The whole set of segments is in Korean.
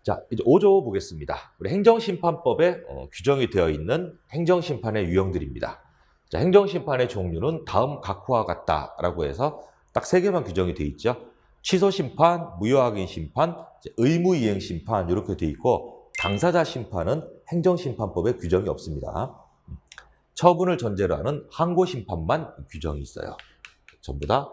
자, 이제 5조 보겠습니다. 우리 행정심판법에 규정이 되어 있는 행정심판의 유형들입니다. 자, 행정심판의 종류는 다음 각호와 같다라고 해서 딱 3개만 규정이 되어 있죠. 취소심판, 무효확인 심판, 의무이행 심판 이렇게 되어 있고 당사자 심판은 행정심판법에 규정이 없습니다. 처분을 전제로 하는 항고심판만 규정이 있어요. 전부 다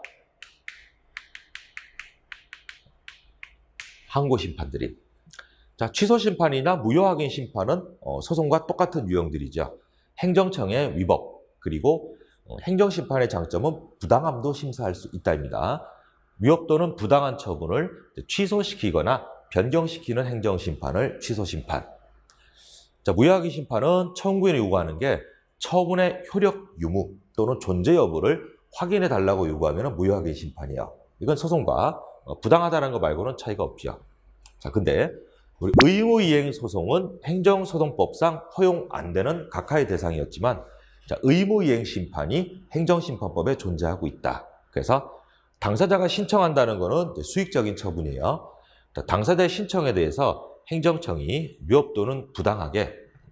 항고심판들이. 자, 취소심판이나 무효확인 심판은 소송과 똑같은 유형들이죠. 행정청의 위법, 그리고 행정심판의 장점은 부당함도 심사할 수 있다입니다. 위법 또는 부당한 처분을 취소시키거나 변경시키는 행정심판을 취소심판. 자, 무효확인 심판은 청구인이 요구하는 게 처분의 효력 유무 또는 존재 여부를 확인해 달라고 요구하면 무효확인 심판이에요. 이건 소송과 부당하다는 거 말고는 차이가 없죠. 자, 근데 우리 의무이행 소송은 행정소송법상 허용 안 되는 각하의 대상이었지만 자, 의무이행 심판이 행정심판법에 존재하고 있다. 그래서 당사자가 신청한다는 것은 수익적인 처분이에요. 당사자의 신청에 대해서 행정청이 위법 또는 부당하게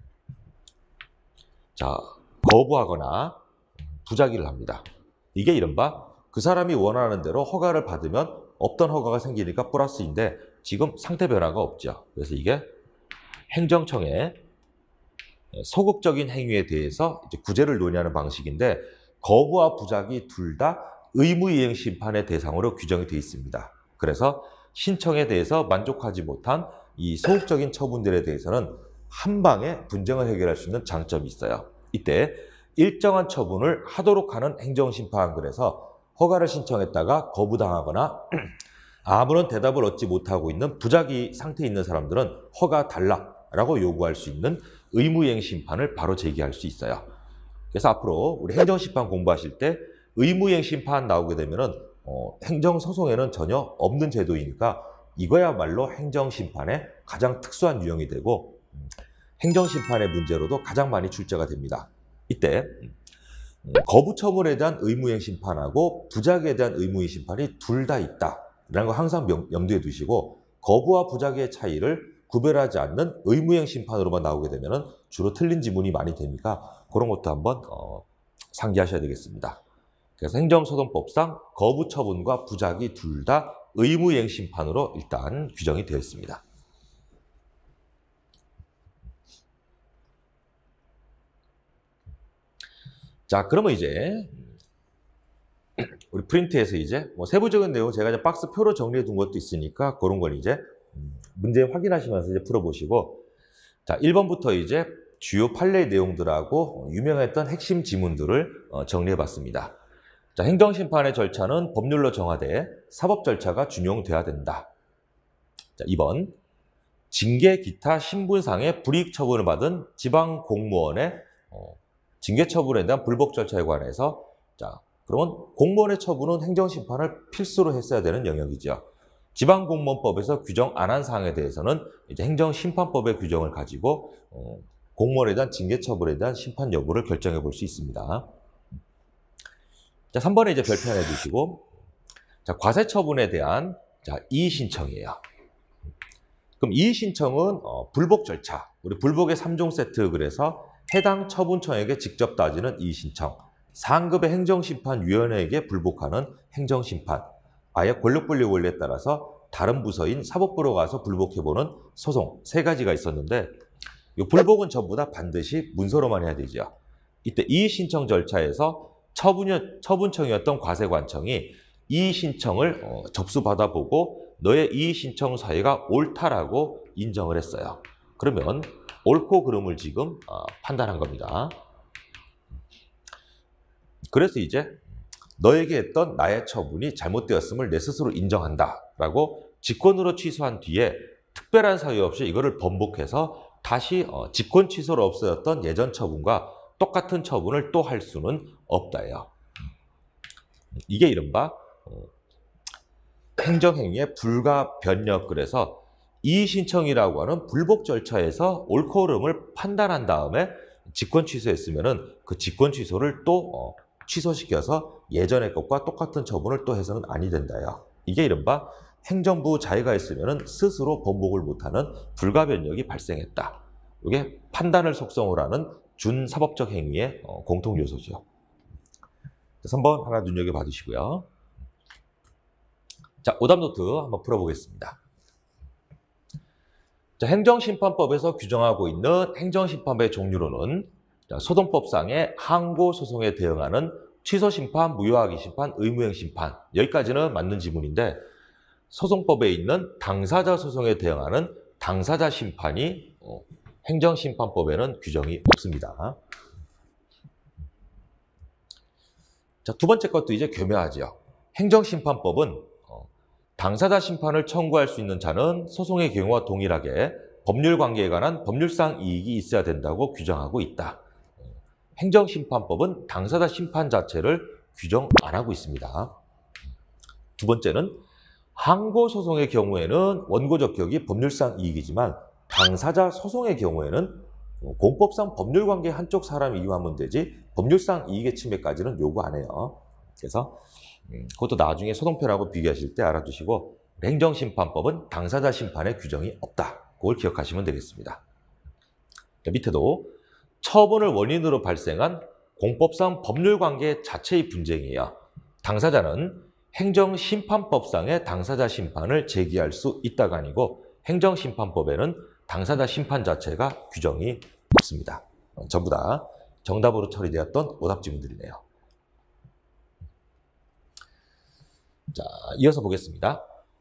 거부하거나 부작위를 합니다. 이게 이른바 그 사람이 원하는 대로 허가를 받으면 없던 허가가 생기니까 플러스인데 지금 상태 변화가 없죠. 그래서 이게 행정청의 소극적인 행위에 대해서 이제 구제를 논의하는 방식인데 거부와 부작위 둘 다 의무이행 심판의 대상으로 규정이 되어 있습니다. 그래서 신청에 대해서 만족하지 못한 이 소극적인 처분들에 대해서는 한 방에 분쟁을 해결할 수 있는 장점이 있어요. 이때 일정한 처분을 하도록 하는 행정심판, 그래서 허가를 신청했다가 거부당하거나 아무런 대답을 얻지 못하고 있는 부작위 상태에 있는 사람들은 허가 달라라고 요구할 수 있는 의무이행 심판을 바로 제기할 수 있어요. 그래서 앞으로 우리 행정심판 공부하실 때 의무이행 심판 나오게 되면은 행정소송에는 전혀 없는 제도이니까 이거야말로 행정심판의 가장 특수한 유형이 되고 행정심판의 문제로도 가장 많이 출제가 됩니다. 이때 거부처분에 대한 의무이행 심판하고 부작위에 대한 의무이행 심판이 둘 다 있다라는 거 항상 염두에 두시고 거부와 부작위의 차이를 구별하지 않는 의무이행 심판으로만 나오게 되면 주로 틀린 지문이 많이 되니까 그런 것도 한번 상기하셔야 되겠습니다. 그래서 행정소송법상 거부처분과 부작위 둘 다 의무이행 심판으로 일단 규정이 되어 있습니다. 자, 그러면 이제 우리 프린트에서 이제 세부적인 내용 제가 이제 박스표로 정리해 둔 것도 있으니까 그런 걸 이제 문제 확인하시면서 이제 풀어보시고, 자, 1번부터 이제 주요 판례 내용들하고 유명했던 핵심 지문들을 정리해 봤습니다. 자, 행정심판의 절차는 법률로 정하되 사법 절차가 준용돼야 된다. 자, 2번. 징계 기타 신분상의 불이익 처분을 받은 지방 공무원의 징계 처분에 대한 불복 절차에 관해서, 자, 그러면 공무원의 처분은 행정심판을 필수로 했어야 되는 영역이죠. 지방공무원법에서 규정 안 한 사항에 대해서는 이제 행정심판법의 규정을 가지고 공무원에 대한 징계 처분에 대한 심판 여부를 결정해 볼 수 있습니다. 자, 3번에 이제 별표해 두시고, 자, 과세 처분에 대한 이의 신청이에요. 그럼 이의 신청은 불복 절차, 우리 불복의 3종 세트, 그래서 해당 처분청에게 직접 따지는 이의 신청, 상급의 행정심판위원회에게 불복하는 행정심판, 아예 권력분리 원리에 따라서 다른 부서인 사법부로 가서 불복해보는 소송, 3가지가 있었는데 이 불복은 전부 다 반드시 문서로만 해야 되죠. 이때 이의 신청 절차에서 처분청이었던 과세관청이 이의 신청을 접수받아보고 너의 이의 신청 사유가 옳다라고 인정을 했어요. 그러면 옳고 그름을 지금 판단한 겁니다. 그래서 이제 너에게 했던 나의 처분이 잘못되었음을 내 스스로 인정한다라고 직권으로 취소한 뒤에 특별한 사유 없이 이거를 번복해서 다시 직권 취소로 없어졌던 예전 처분과 똑같은 처분을 또 할 수는 없다예요. 이게 이른바 행정행위의 불가변력, 그래서 이의 신청이라고 하는 불복 절차에서 옳고 그름을 판단한 다음에 직권 취소했으면은 그 직권 취소를 또 취소시켜서 예전의 것과 똑같은 처분을 또 해서는 아니 된다요. 이게 이른바 행정부 자해가 있으면 스스로 번복을 못하는 불가변력이 발생했다. 이게 판단을 속성으로 하는 준사법적 행위의 공통 요소죠. 3번 하나 눈여겨봐 주시고요. 자, 오답 노트 한번 풀어보겠습니다. 자, 행정심판법에서 규정하고 있는 행정심판의 종류로는 소동법상의 항고소송에 대응하는 취소심판, 무효하기심판, 의무행심판, 여기까지는 맞는 지문인데 소송법에 있는 당사자 소송에 대응하는 당사자 심판이 행정심판법에는 규정이 없습니다. 자, 두 번째 것도 이제 교묘하죠. 행정심판법은 당사자 심판을 청구할 수 있는 자는 소송의 경우와 동일하게 법률 관계에 관한 법률상 이익이 있어야 된다고 규정하고 있다. 행정심판법은 당사자 심판 자체를 규정 안 하고 있습니다. 두 번째는 항고소송의 경우에는 원고적 격이 법률상 이익이지만 당사자 소송의 경우에는 공법상 법률관계 한쪽 사람이 이용하면 되지 법률상 이익의 침해까지는 요구 안 해요. 그래서 그것도 나중에 소송편하고 비교하실 때 알아두시고 행정심판법은 당사자 심판의 규정이 없다. 그걸 기억하시면 되겠습니다. 밑에도 처분을 원인으로 발생한 공법상 법률관계 자체의 분쟁이에요. 당사자는 행정심판법상의 당사자 심판을 제기할 수 있다가 아니고 행정심판법에는 당사자 심판 자체가 규정이 없습니다. 전부 다 정답으로 처리되었던 오답 지문들이네요. 자, 이어서 보겠습니다.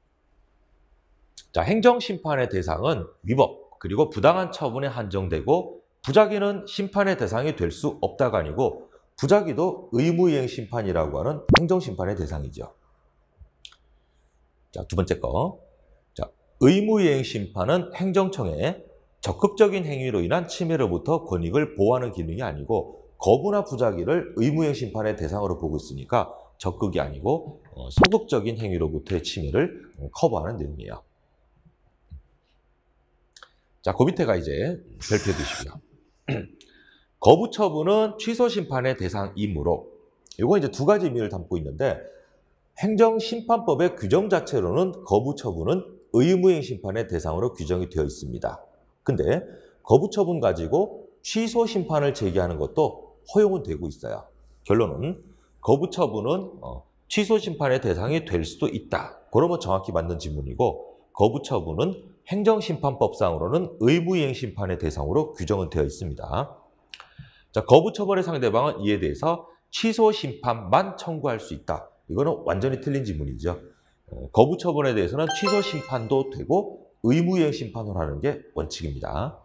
자, 행정심판의 대상은 위법 그리고 부당한 처분에 한정되고 부작위는 심판의 대상이 될 수 없다가 아니고 부작위도 의무이행 심판이라고 하는 행정심판의 대상이죠. 자, 두 번째 거. 자, 의무이행 심판은 행정청에 적극적인 행위로 인한 침해로부터 권익을 보호하는 기능이 아니고 거부나 부작위를 의무이행 심판의 대상으로 보고 있으니까 적극이 아니고 소극적인 행위로부터의 침해를 커버하는 내용이에요. 자, 그 밑에가 이제 별표해 두시고요. 거부 처분은 취소 심판의 대상이므로 이건 이제 두 가지 의미를 담고 있는데 행정심판법의 규정 자체로는 거부 처분은 의무이행 심판의 대상으로 규정이 되어 있습니다. 근데 거부 처분 가지고 취소 심판을 제기하는 것도 허용은 되고 있어요. 결론은 거부 처분은 취소 심판의 대상이 될 수도 있다. 그러면 정확히 맞는 지문이고 거부 처분은 행정심판법상으로는 의무이행 심판의 대상으로 규정은 되어 있습니다. 자, 거부 처분의 상대방은 이에 대해서 취소 심판만 청구할 수 있다. 이거는 완전히 틀린 지문이죠. 거부 처분에 대해서는 취소 심판도 되고 의무이행 심판을 하는 게 원칙입니다.